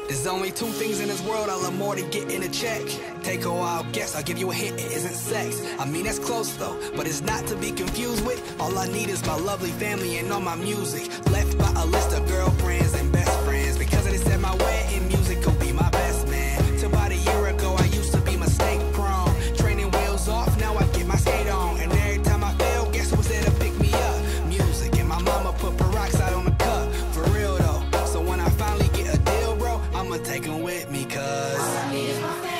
There's only two things in this world I love more than getting a check. Take a wild guess, I'll give you a hint, it isn't sex. I mean, that's close though, but it's not to be confused with. All I need is my lovely family and all my music. Left by a list of girlfriends and best friends. Because of this at my wedding, music will be my best man. Till about a year ago, I used to be mistake prone. Training wheels off, now I get my skate on. And every time I fail, guess who was there to pick me up? Music, and my mama put peroxide on the cup. For real though, so when I finally get a deal, bro, I'ma take them with me, cause all I need is my family.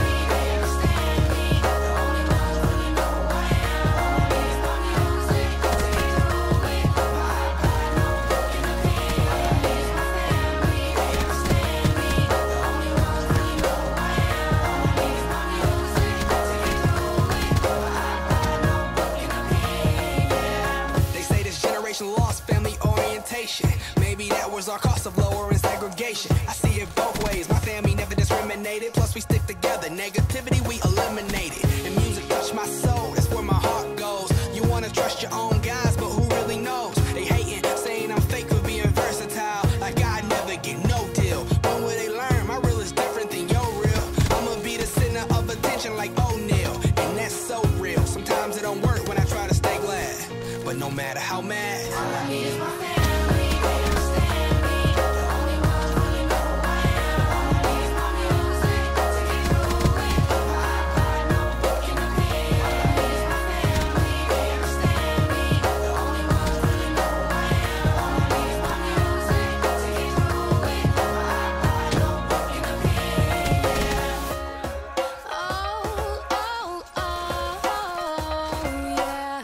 Lost family orientation. Maybe that was our cost of lowering segregation. I see it both ways. My family never discriminated. Plus we stick together. Negativity we eliminated. And music touched my soul. That's where my heart goes. You wanna trust your own guys, but who really knows? They hating, saying I'm fake for being versatile. Like I never get no deal. When will they learn? My real is different than your real. I'ma be the center of attention like O'Neal. And that's so real. Sometimes it don't work when I try to stay glad. But no matter how mad, all I need is my family. They understand me. The only ones really know who I am. All I need is my music to get through it. My iPod, notebook, and a pen. All I need is my family. They understand me. The only ones really know who I am. All I need is my music to get through it. My iPod, notebook, and a pen. Oh, oh, oh, yeah.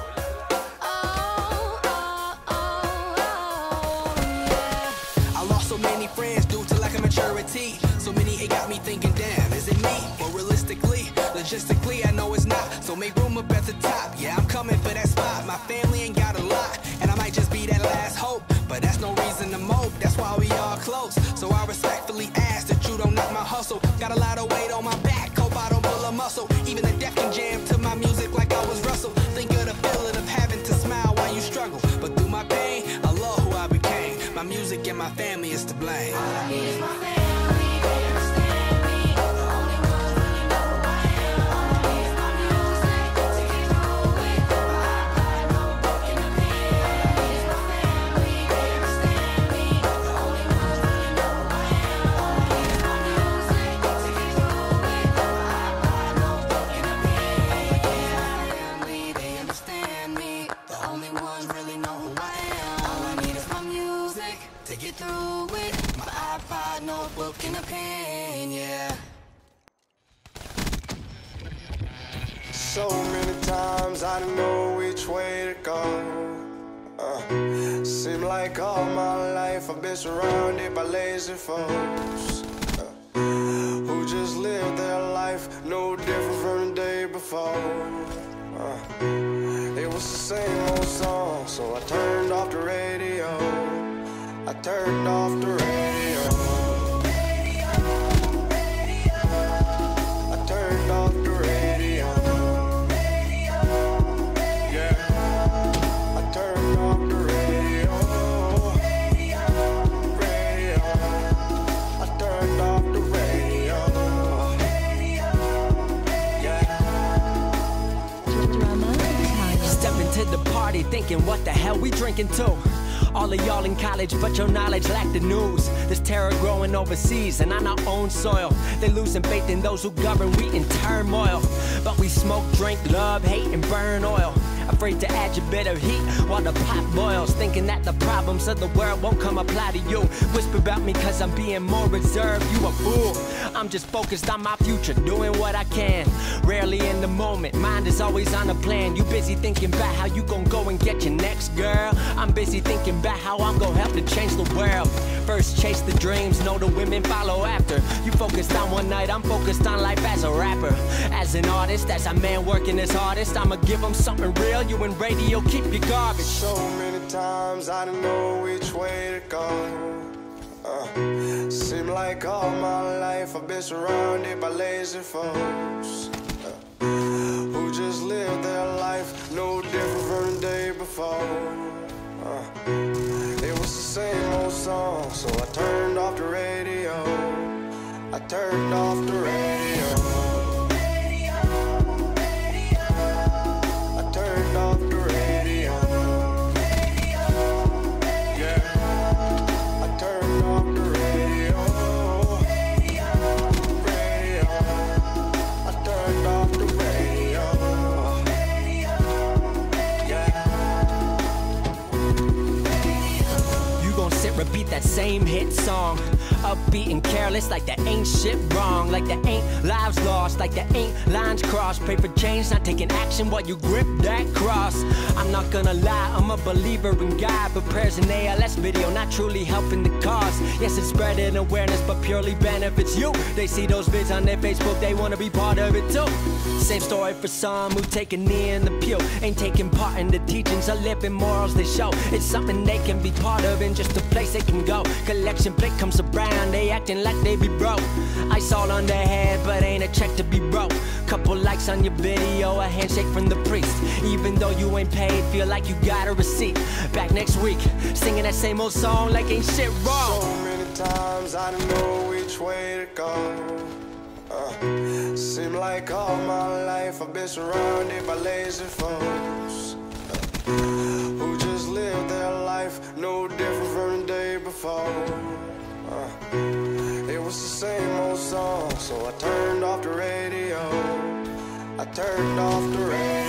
So many friends due to lack of maturity. So many, it got me thinking, damn, is it me? But realistically, logistically, I know it's not. So make room up at the top. Yeah, I'm coming for that spot. My family ain't got a lot, and I might just be that last hope. But that's no reason to mope, that's why we all close. So I respectfully ask that you don't knock my hustle. Got a lot of weight on my back, hope I don't pull a muscle. Even the deaf can jam to my music like I was Russell. Think of the feeling of having to smile while you struggle. But through my pain, I love who I became. My music and my family is to blame. All I need is my family. They understand me. The only ones really know who I am. All I need is my music to get through it. My iPod, notebook, and a pen. All I need is my family. They understand me. The only ones really know who I am. All I need is my music to get through it. My iPod, notebook, and a pen. Family, they understand me. The only ones really know who I am. All I need is my music to get through it. My iPod, notebook, and a pen, yeah. So many times I didn't know which way to go. Seem like all my life I've been surrounded by lazy folks who just live their life no different from the day before. It was the same old song, so I turned off the radio. I turned off the radio. I turned off the radio. Yeah. I turned off the radio. Radio. I turned off the radio. Yeah. Step into the party thinking, what the hell we drinking to? All of y'all in college, but your knowledge lack the news. There's terror growing overseas and on our own soil. They losing faith in those who govern, we in turmoil. But we smoke, drink, love, hate, and burn oil. Afraid to add your bit of heat while the pot boils. Thinking that the problems of the world won't come apply to you. Whisper about me cause I'm being more reserved, you a fool. I'm just focused on my future, doing what I can. Rarely in the moment, mind is always on a plan. You busy thinking about how you gon' go and get your next girl. I'm busy thinking about how I'm gon' help to change the world. First chase the dreams, know the women follow after. You focused on one night, I'm focused on life as a rapper. As an artist, as a man working his hardest, I'ma give them something real. You in radio, keep your garbage. So many times I didn't know which way to go. Seem like all my life I've been surrounded by lazy folks who just live their life no different from the day before. It was the same old song, so I turned off the radio. turned off the radio. I turned off the radio. Yeah, I turned off the radio. I turned off the radio. You gon' sit, repeat that same hit song, upbeat and careless, like there ain't shit wrong, like there ain't lives lost, like there ain't lines crossed. Pray for change, not taking action while you grip that cross. I'm not gonna lie, I'm a believer in God, but prayers in ALS video not truly helping the cause. Yes, it's spreading awareness, but purely benefits you. They see those vids on their Facebook, they wanna be part of it too. Same story for some who take a knee in the pew, ain't taking part in the teachings or living morals they show. It's something they can be part of and just a place they can go. Collection plate comes around, they acting like they be broke. Ice all on their head, but ain't a check to be broke. Couple likes on your video, a handshake from the priest. Even though you ain't paid, feel like you got a receipt. Back next week, singing that same old song like ain't shit wrong. So many times I didn't know which way to go. Seem like all my life I've been surrounded by lazy folks who just live their life no different from the day before. It was the same old song, so I turned off the radio. I turned off the radio.